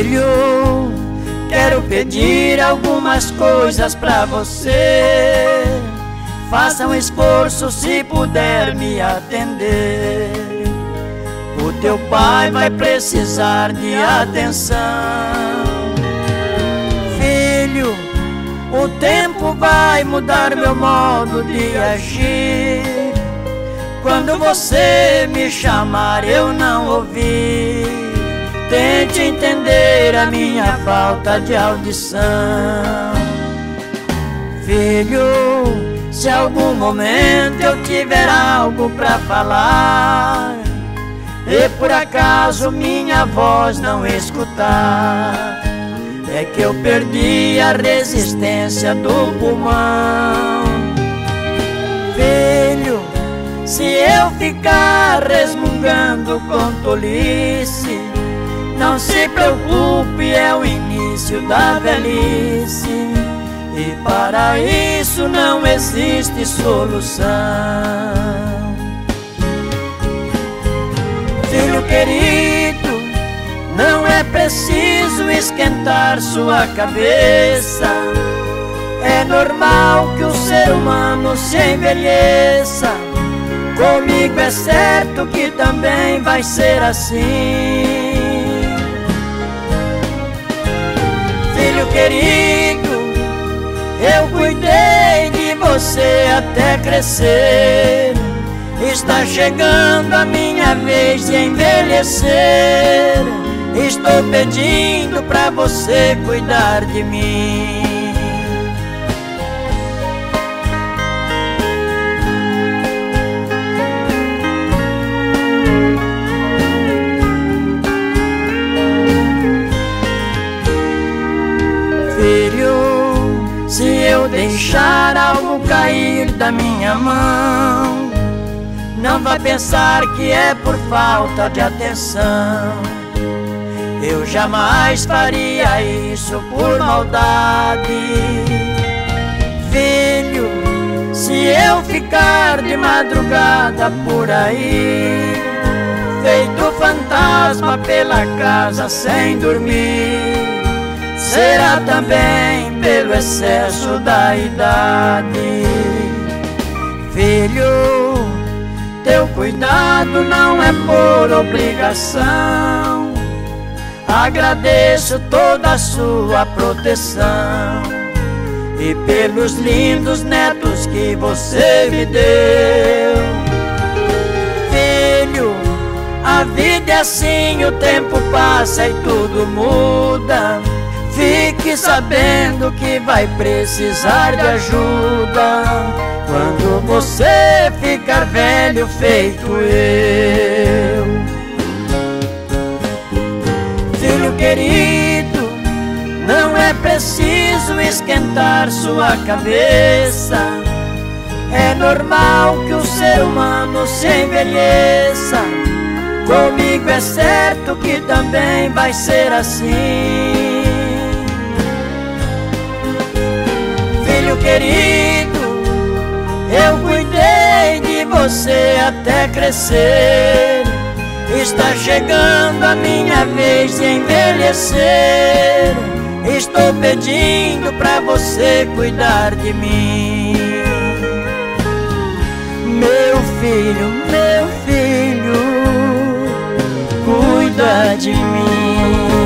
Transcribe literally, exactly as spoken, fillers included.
Filho, quero pedir algumas coisas pra você. Faça um esforço se puder me atender. O teu pai vai precisar de atenção. Filho, o tempo vai mudar meu modo de agir. Quando você me chamar eu não ouvir, tente entender a minha falta de audição. Filho, se algum momento eu tiver algo pra falar e por acaso minha voz não escutar, é que eu perdi a resistência do pulmão. Filho, se eu ficar resmungando com tolice, não se preocupe, é o início da velhice, e para isso não existe solução. Filho querido, não é preciso esquentar sua cabeça. É normal que o ser humano se envelheça. Comigo é certo que também vai ser assim. Filho querido, eu cuidei de você até crescer. Está chegando a minha vez de envelhecer. Estou pedindo pra você cuidar de mim. Filho, se eu deixar algo cair da minha mão, não vai pensar que é por falta de atenção. Eu jamais faria isso por maldade. Filho, se eu ficar de madrugada por aí, feito fantasma pela casa sem dormir, será também pelo excesso da idade. Filho, teu cuidado não é por obrigação. Agradeço toda a sua proteção e pelos lindos netos que você me deu. Filho, a vida é assim, o tempo passa e tudo muda. Fique sabendo que vai precisar de ajuda quando você ficar velho feito eu. Filho querido, não é preciso esquentar sua cabeça. É normal que o ser humano se envelheça. Comigo é certo que também vai ser assim. Filho querido, eu cuidei de você até crescer. Está chegando a minha vez de envelhecer. Estou pedindo pra você cuidar de mim. Meu filho, meu filho, cuida de mim.